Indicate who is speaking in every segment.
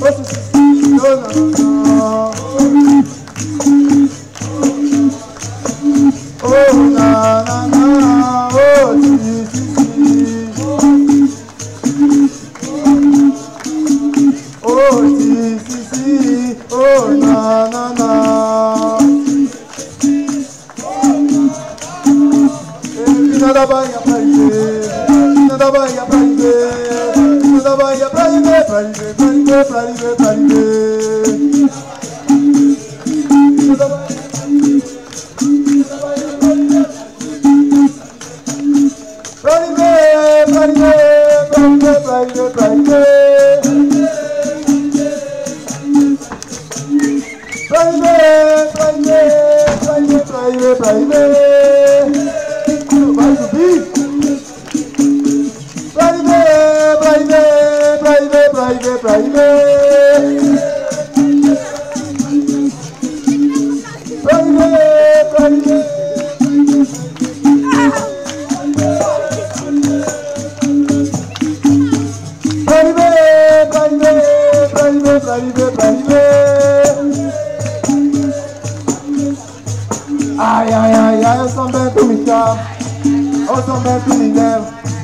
Speaker 1: Ai, ai, ai, ai, o São Bento me chama, o São Bento me leva,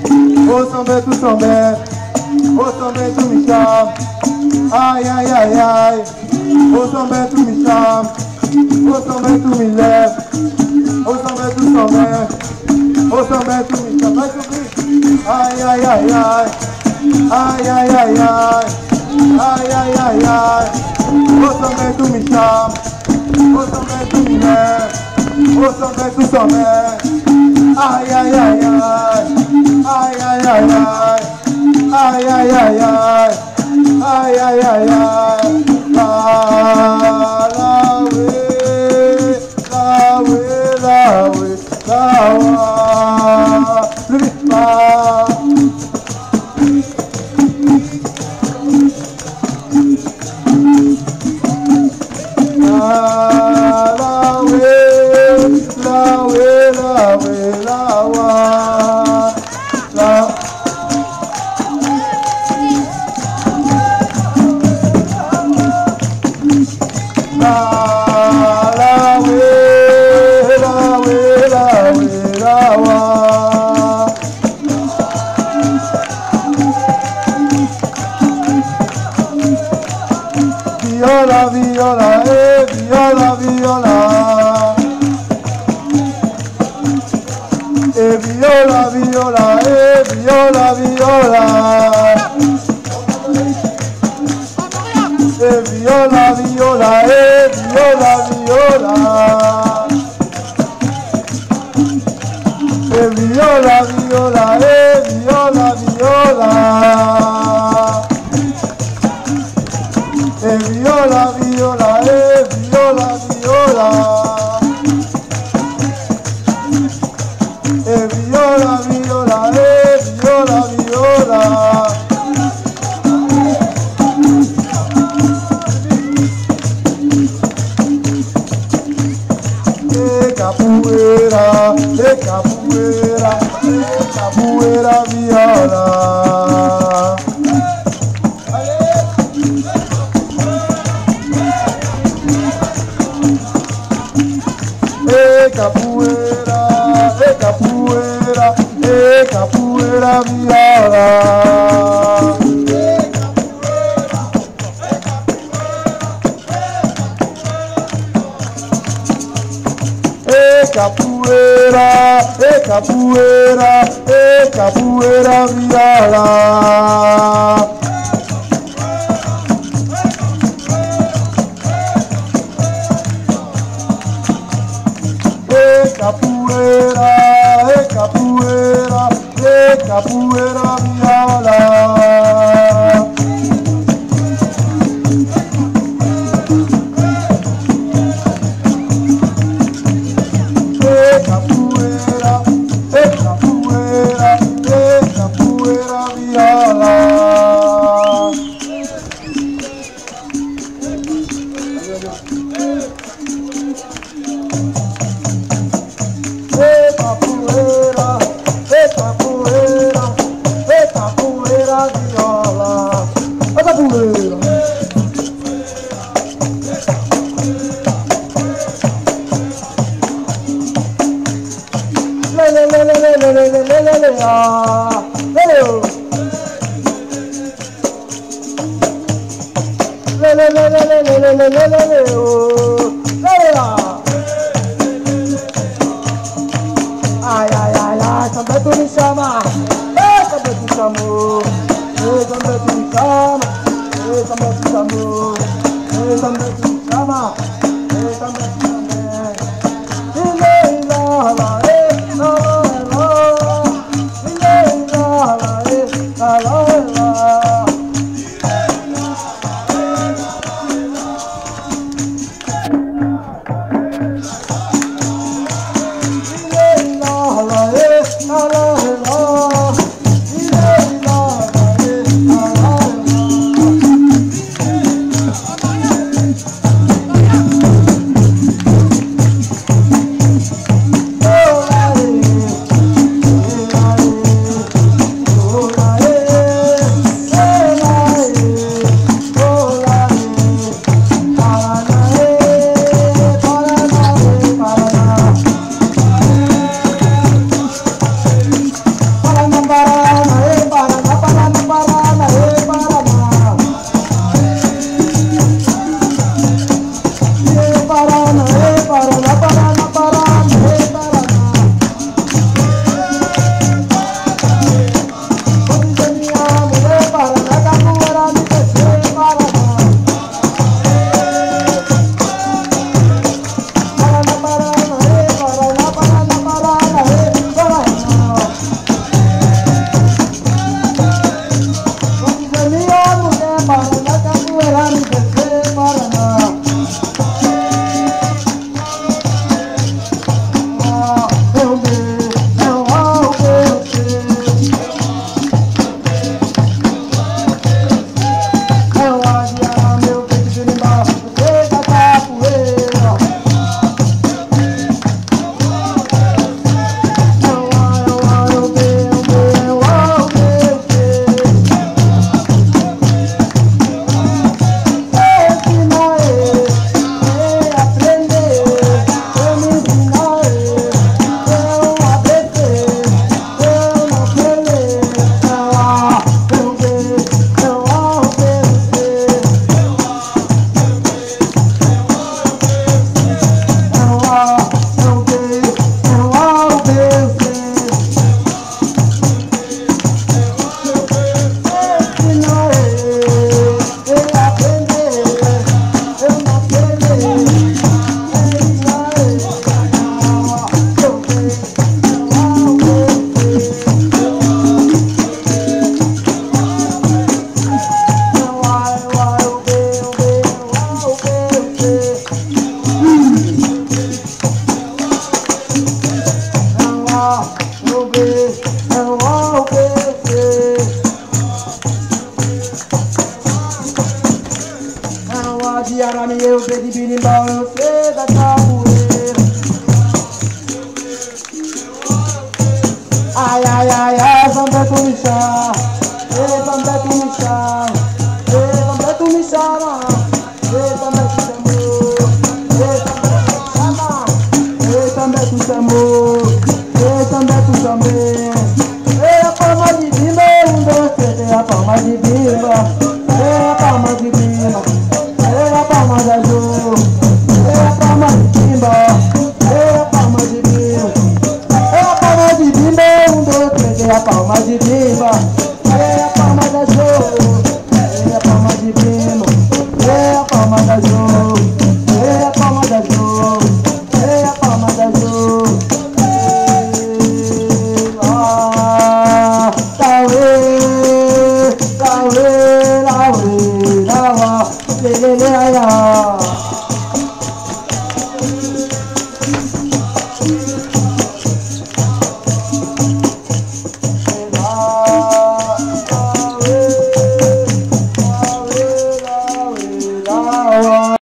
Speaker 1: o São Bento, São Bento, o São Bento me chama. Ai, ai, ai, ai, o São Bento me chama, o São Bento me leva, o São Bento, São Bento, o São Bento me chama. Vai subir. Ai, ai, ai, ai, ai, ai, ai, ai, ai, ai, ai, ai, o São Bento me chama, o São Bento me leva, o São Bento, São Bento. Ai, ai, ai, ai, ai, ai, ai, ai, ai, ai, ai, ai. Ai, ai, ai, ai, la, la, we, la, we, la, we, la, wa, li, la. La, we, la, we, la, we, la, wa, la. Viola, viola, viola, viola. Viola, viola, viola, viola. Viola, viola, viola, viola. Viola, viola, viola, viola. Viola, viola, viola, viola. Viola, viola, viola, viola. Capoeira, capoeira, capoeira, viola. Capoeira, capoeira, capoeira, viola. Capoeira, capoeira, capoeira, viola. Capoeira, capoeira, capoeira, viola. Capoeira, capoeira, capoeira, viola. Ai, ai, ai, ai, São Bento me chama. São Bento me chamou. São Bento me chama. São Bento me chamou. São Bento me chama. São Bento me chama. Eu sei de birimbau, eu sei da capoeira. Ai, ai, ai, ai, São Bento me chama. São Bento me chama. São Bento me chama. São Bento chamou. São Bento chamou. São Bento chamei. A palma de bimba, 1, 2, 3, a palma de bimba. A palma de bimba. A palma da Ju, a palma de bimba, a palma de bimba, a palma de bimba, 1, 2, 3, a palma de bimba, a palma da Ju, a palma de bimba, a palma da Ju, a palma da Ju, a palma da Ju,
Speaker 2: Wow.